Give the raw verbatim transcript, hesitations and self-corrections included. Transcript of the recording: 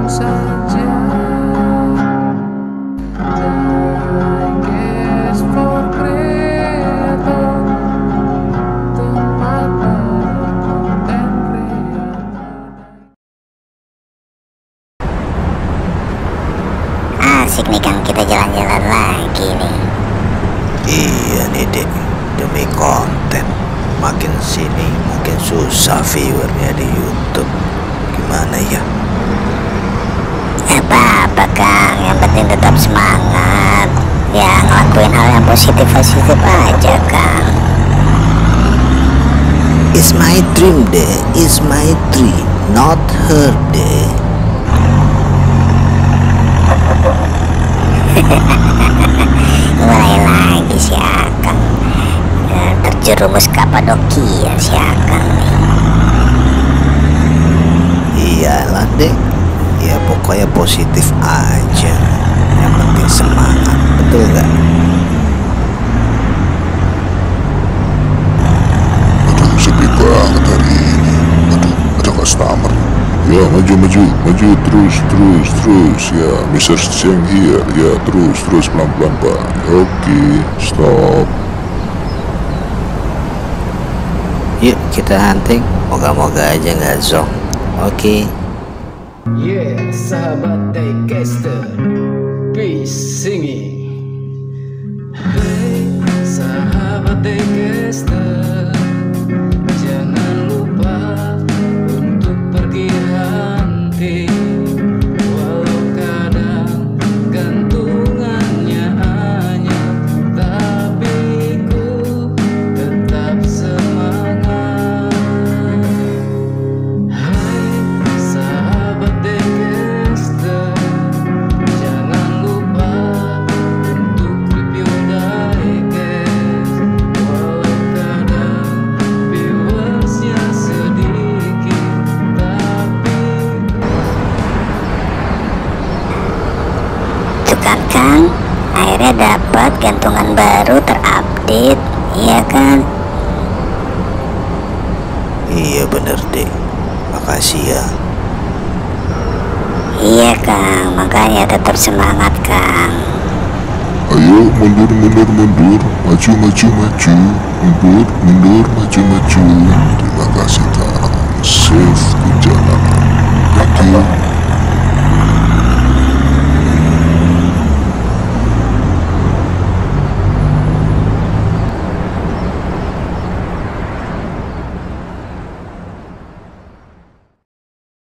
saja. Thanks for creator, tempat konten kreator. Asik nih Kang, kita jalan-jalan lagi nih. Iya nih Dek, demi konten makin sini makin susah viewernya di YouTube. Gimana ya? Apa-apa Kang, yang penting tetap semangat. Ya ngelakuin hal yang positif-positif aja Kang. It's my dream Dek, it's my dream, not her Dek. Mulai lagi si Akang, ya, terjerumus Kapadokia si Akang nih. Iyalah Dek, ya pokoknya positif aja, yang penting semangat, betul nggak? Aduh, sepi banget hari ini. Aduh, ada customer. Ya, maju, maju, maju, terus, terus, terus. Ya, mister Cheng here. Ya, terus, terus, pelan-pelan, Pak. Oke, stop. Yuk kita hunting, moga-moga aja nggak zonk. Oke. Yeah, sahabat Daycaster, peace singing. Hey, sahabat Daycaster, jangan lupa untuk pergi hunting. Walau kadang gantungannya anyap, tapi ku tetap semangat. Hai sahabat Daycaster, jangan lupa untuk review diecast. Walau kadang viewersnya sedikit, tapi Tuh kan Kang, akhirnya dapat gantungan baru terupdate, iya kan? Iya bener Dek, makasih ya. Iya Kang, makanya tetap semangat Kang. Ayo, mundur, mundur, mundur. Maju, maju, maju. Mundur, mundur, maju, maju. Terima kasih, Kang. Safe perjalanan. Thank you.